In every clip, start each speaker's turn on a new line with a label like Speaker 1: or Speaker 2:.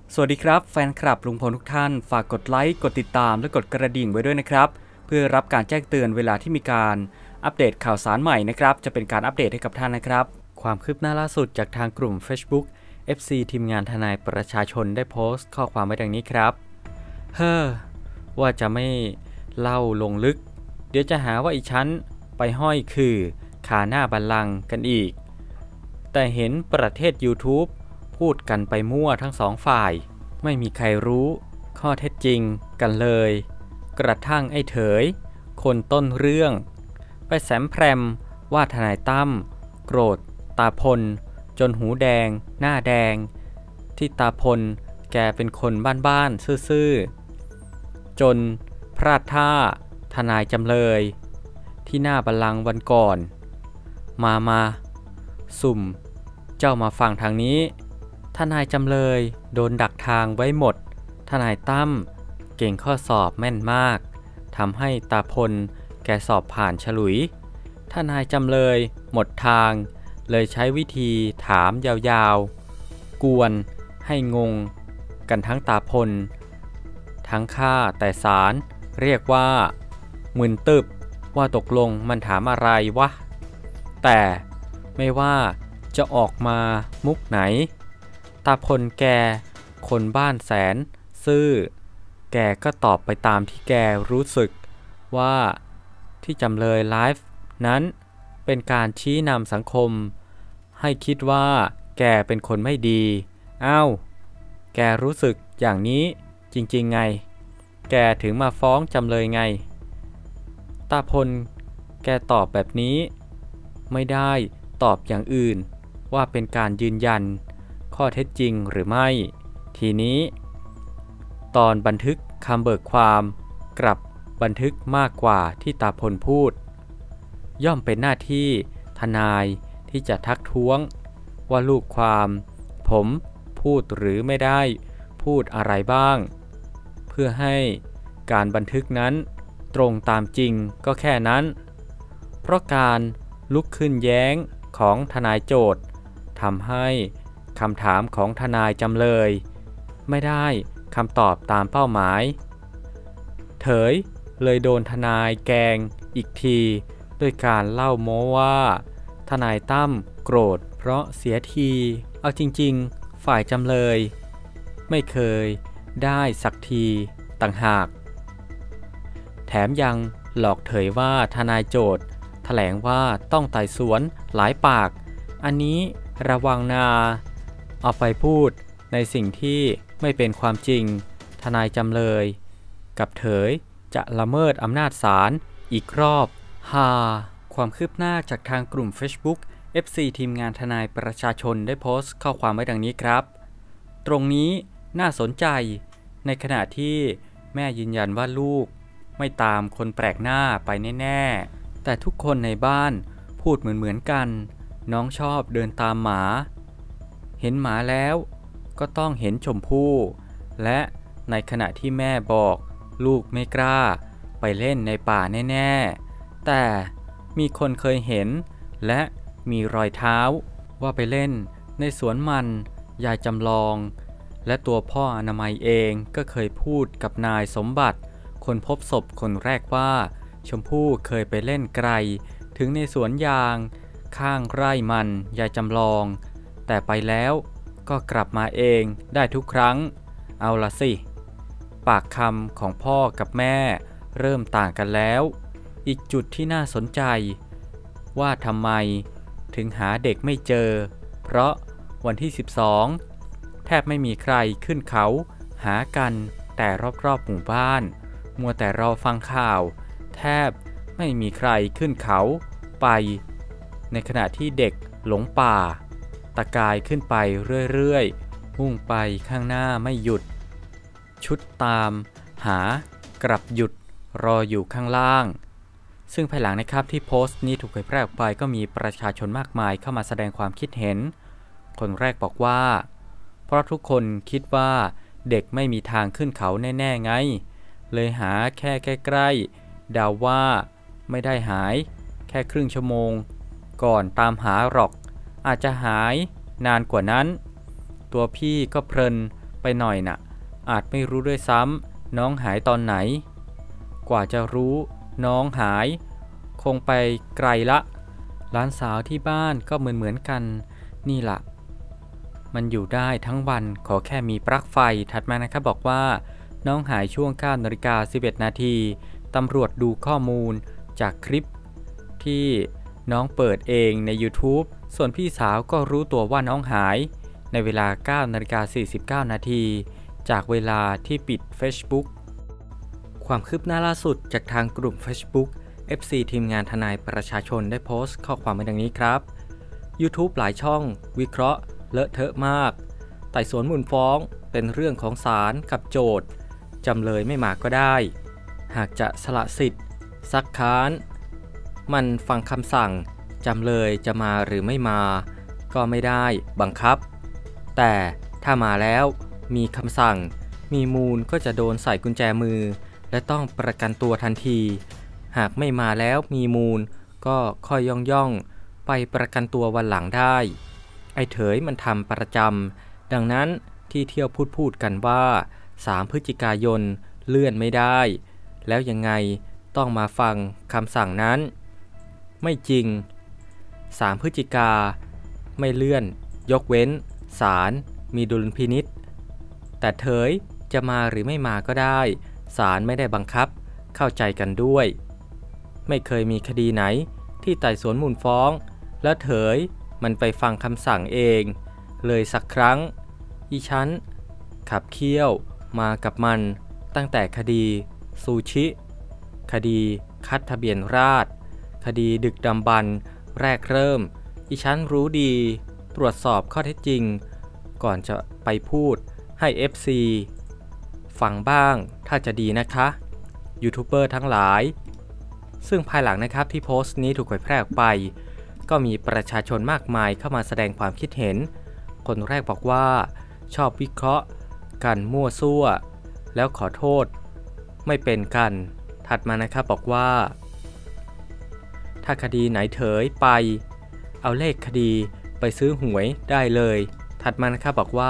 Speaker 1: สวัสดีครับแฟนคลับลุงพลทุกท่านฝากกดไลค์กดติดตามและกดกระดิ่งไว้ด้วยนะครับเพื่อรับการแจ้งเตือนเวลาที่มีการอัปเดตข่าวสารใหม่นะครับจะเป็นการอัปเดตให้กับท่านนะครับความคืบหน้าล่าสุดจากทางกลุ่ม Facebook FC ทีมงานทนายประชาชนได้โพสต์ข้อความไว้ดังนี้ครับว่าจะไม่เล่าลงลึกเดี๋ยวจะหาว่าอีชั้นไปห้อยคือขาหน้าบัลลังก์กันอีกแต่เห็นประเทศ YouTube พูดกันไปมั่วทั้งสองฝ่ายไม่มีใครรู้ข้อเท็จจริงกันเลยกระทั่งไอ้เถยคนต้นเรื่องไปแสมแพรมว่าทนายตั้มโกรธตาพลจนหูแดงหน้าแดงที่ตาพลแกเป็นคนบ้านๆซื่อๆจนพลาดท่าทนายจำเลยที่หน้าบัลลังก์วันก่อนมาสุ่มเจ้ามาฟังทางนี้ทนายจำเลยโดนดักทางไว้หมดทนายตั้มเก่งข้อสอบแม่นมากทำให้ตาพลแกสอบผ่านฉลุยทนายจำเลยหมดทางเลยใช้วิธีถามยาวๆกวนให้งงกันทั้งตาพลทั้งข้าแต่ศาลเรียกว่ามึนตึบว่าตกลงมันถามอะไรวะแต่ไม่ว่าจะออกมามุกไหนตาพลแกคนบ้านแสนซื่อแกก็ตอบไปตามที่แกรู้สึกว่าที่จำเลยไลฟ์นั้นเป็นการชี้นำสังคมให้คิดว่าแกเป็นคนไม่ดีแกรู้สึกอย่างนี้จริงๆไงแกถึงมาฟ้องจำเลยไงตาพลแกตอบแบบนี้ไม่ได้ตอบอย่างอื่นว่าเป็นการยืนยันข้อเท็จจริงหรือไม่ทีนี้ตอนบันทึกคำเบิกความกลับบันทึกมากกว่าที่ตาพลพูดย่อมเป็นหน้าที่ทนายที่จะทักท้วงว่าลูกความผมพูดหรือไม่ได้พูดอะไรบ้างเพื่อให้การบันทึกนั้นตรงตามจริงก็แค่นั้นเพราะการลุกขึ้นแย้งของทนายโจทก์ทำให้คำถามของทนายจำเลยไม่ได้คำตอบตามเป้าหมายเถยเลยโดนทนายแกงอีกทีด้วยการเล่าโม้ว่าทนายตั้มโกรธเพราะเสียทีเอาจริงๆฝ่ายจำเลยไม่เคยได้สักทีต่างหากแถมยังหลอกเถยว่าทนายโจทก์แถลงว่าต้องไต่สวนหลายปากอันนี้ระวังนาเอาไปพูดในสิ่งที่ไม่เป็นความจริงทนายจำเลยกับเถยจะละเมิดอำนาจศาลอีกรอบความคืบหน้าจากทางกลุ่ม Facebook FC ทีมงานทนายประชาชนได้โพสต์ข้อความไว้ดังนี้ครับตรงนี้น่าสนใจในขณะที่แม่ยืนยันว่าลูกไม่ตามคนแปลกหน้าไปแน่ๆแต่ทุกคนในบ้านพูดเหมือนกันน้องชอบเดินตามหมาเห็นหมาแล้วก็ต้องเห็นชมพู่และในขณะที่แม่บอกลูกไม่กล้าไปเล่นในป่าแน่ๆแต่มีคนเคยเห็นและมีรอยเท้าว่าไปเล่นในสวนมันยายจำลองและตัวพ่ออนามัยเองก็เคยพูดกับนายสมบัติคนพบศพคนแรกว่าชมพู่เคยไปเล่นไกลถึงในสวนยางข้างไร่มันยายจำลองแต่ไปแล้วก็กลับมาเองได้ทุกครั้งเอาละสิปากคำของพ่อกับแม่เริ่มต่างกันแล้วอีกจุดที่น่าสนใจว่าทำไมถึงหาเด็กไม่เจอเพราะวันที่12แทบไม่มีใครขึ้นเขาหากันแต่รอบๆหมู่บ้านมัวแต่รอฟังข่าวแทบไม่มีใครขึ้นเขาไปในขณะที่เด็กหลงป่าตะกายขึ้นไปเรื่อยๆพุ่งไปข้างหน้าไม่หยุดชุดตามหากลับหยุดรออยู่ข้างล่างซึ่งภายหลังนะครับที่โพสต์นี้ถูกเผยแพร่ออกไปก็มีประชาชนมากมายเข้ามาแสดงความคิดเห็นคนแรกบอกว่าเพราะทุกคนคิดว่าเด็กไม่มีทางขึ้นเขาแน่ๆไงเลยหาแค่ใกล้ๆเดาว่าไม่ได้หายแค่ครึ่งชั่วโมงก่อนตามหาหรอกอาจจะหายนานกว่านั้นตัวพี่ก็เพลินไปหน่อยน่ะอาจไม่รู้ด้วยซ้ำน้องหายตอนไหนกว่าจะรู้น้องหายคงไปไกลละหลานสาวที่บ้านก็เหมือนกันนี่ล่ะมันอยู่ได้ทั้งวันขอแค่มีปลั๊กไฟถัดมานะครับบอกว่าน้องหายช่วง 9:11 นาทีตำรวจดูข้อมูลจากคลิปที่น้องเปิดเองใน YouTube ส่วนพี่สาวก็รู้ตัวว่าน้องหายในเวลา 9:49 นาทีจากเวลาที่ปิด Facebook ความคืบหน้าล่าสุดจากทางกลุ่ม Facebook FC ทีมงานทนายประชาชนได้โพสต์ข้อความไว้ดังนี้ครับ YouTube หลายช่องวิเคราะห์เลอะเทอะมากไต่สวนมูลฟ้องเป็นเรื่องของศาลกับโจทก์จำเลยไม่มาก็ได้หากจะสละสิทธิ์ซักค้านมันฟังคำสั่งจำเลยจะมาหรือไม่มาก็ไม่ได้บังคับแต่ถ้ามาแล้วมีคำสั่งมีมูลก็จะโดนใส่กุญแจมือและต้องประกันตัวทันทีหากไม่มาแล้วมีมูลก็ค่อยย่องไปประกันตัววันหลังได้ไอ้เถยมันทำประจำดังนั้นที่เที่ยวพูดกันว่า3 พฤศจิกายนเลื่อนไม่ได้แล้วยังไงต้องมาฟังคำสั่งนั้นไม่จริง3 พฤศจิกาไม่เลื่อนยกเว้นศาลมีดุลพินิจแต่เถยจะมาหรือไม่มาก็ได้ศาลไม่ได้บังคับเข้าใจกันด้วยไม่เคยมีคดีไหนที่ไต่สวนมูลฟ้องแล้วเถยมันไปฟังคำสั่งเองเลยสักครั้งอีฉันขับเคี่ยวมากับมันตั้งแต่คดีซูชิคดีคัดทะเบียนราษฎร์คดีดึกดำบรรพ์แรกเริ่มอีฉันรู้ดีตรวจสอบข้อเท็จจริงก่อนจะไปพูดให้ FC ฟังบ้างถ้าจะดีนะคะยูทูบเบอร์ทั้งหลายซึ่งภายหลังนะครับที่โพสต์นี้ถูกเผยแพร่ออกไปก็มีประชาชนมากมายเข้ามาแสดงความคิดเห็นคนแรกบอกว่าชอบวิเคราะห์กันมั่วซั่วแล้วขอโทษไม่เป็นกันถัดมานะครับบอกว่าถ้าคดีไหนเถยไปเอาเลขคดีไปซื้อหวยได้เลยถัดมานะครับบอกว่า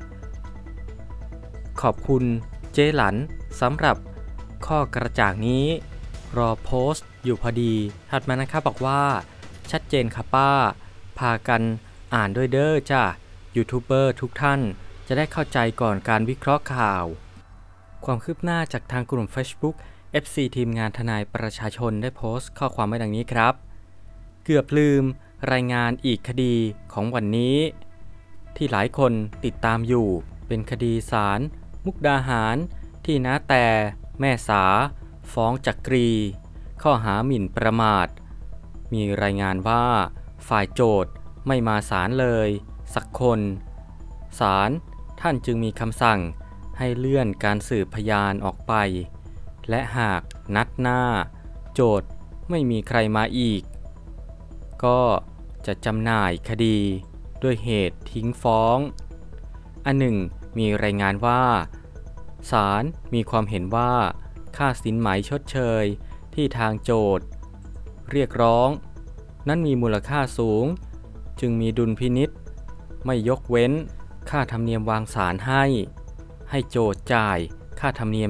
Speaker 1: ขอบคุณเจ๊หลันสำหรับข้อกระจ่างนี้รอโพสต์อยู่พอดีถัดมานะครับบอกว่าชัดเจนค่ะป้าพากันอ่านด้วยเด้อจ้ะยูทูบเบอร์ทุกท่านจะได้เข้าใจก่อนการวิเคราะห์ข่าวความคืบหน้าจากทางกลุ่ม Facebook FC ทีมงานทนายประชาชนได้โพสต์ข้อความไว้ดังนี้ครับเกือบลืมรายงานอีกคดีของวันนี้ที่หลายคนติดตามอยู่เป็นคดีศาลมุกดาหารที่น้าแต่แม่สาฟ้องจักรีข้อหาหมิ่นประมาทมีรายงานว่าฝ่ายโจทก์ไม่มาศาลเลยสักคนศาลท่านจึงมีคำสั่งให้เลื่อนการสืบพยานออกไปและหากนัดหน้าโจทก์ไม่มีใครมาอีกก็จะจำหน่ายคดีด้วยเหตุทิ้งฟ้องอันหนึ่งมีรายงานว่าศาลมีความเห็นว่าค่าสินไหมชดเชยที่ทางโจทก์เรียกร้องนั้นมีมูลค่าสูงจึงมีดุลพินิจไม่ยกเว้นค่าธรรมเนียมวางศาลให้โจทก์จ่ายค่าธรรมเนียม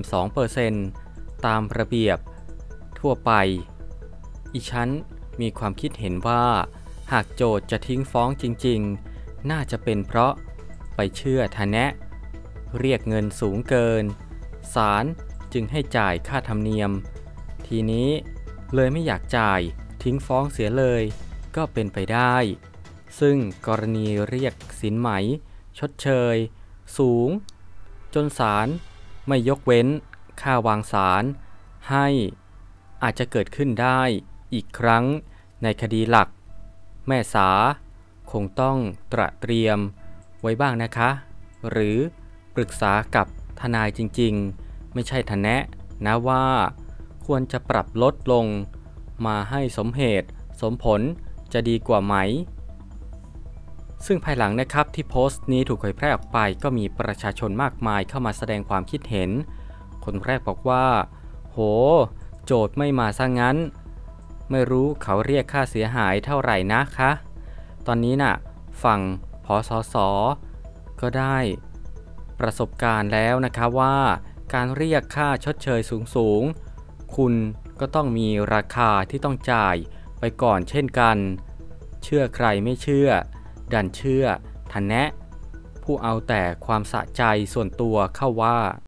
Speaker 1: 2% ตามระเบียบทั่วไปอีฉันมีความคิดเห็นว่าหากโจทก์จะทิ้งฟ้องจริงๆน่าจะเป็นเพราะไปเชื่อทะแนะเรียกเงินสูงเกินศาลจึงให้จ่ายค่าธรรมเนียมทีนี้เลยไม่อยากจ่ายทิ้งฟ้องเสียเลยก็เป็นไปได้ซึ่งกรณีเรียกสินไหมชดเชยสูงจนศาลไม่ยกเว้นค่าวางศาลให้อาจจะเกิดขึ้นได้อีกครั้งในคดีหลักแม่สาคงต้องเตรียมไว้บ้างนะคะหรือปรึกษากับทนายจริงๆไม่ใช่ทะแนะนะว่าควรจะปรับลดลงมาให้สมเหตุสมผลจะดีกว่าไหมซึ่งภายหลังนะครับที่โพสต์นี้ถูกเผยแพร่ออกไปก็มีประชาชนมากมายเข้ามาแสดงความคิดเห็นคนแรกบอกว่าโหโจทก์ไม่มาซะงั้นไม่รู้เขาเรียกค่าเสียหายเท่าไหร่นะคะตอนนี้น่ะฝั่งผสส.ก็ได้ประสบการณ์แล้วนะครับว่าการเรียกค่าชดเชยสูงๆคุณก็ต้องมีราคาที่ต้องจ่ายไปก่อนเช่นกันเชื่อใครไม่เชื่อดันเชื่อทันแนะผู้เอาแต่ความสะใจส่วนตัวเข้าว่า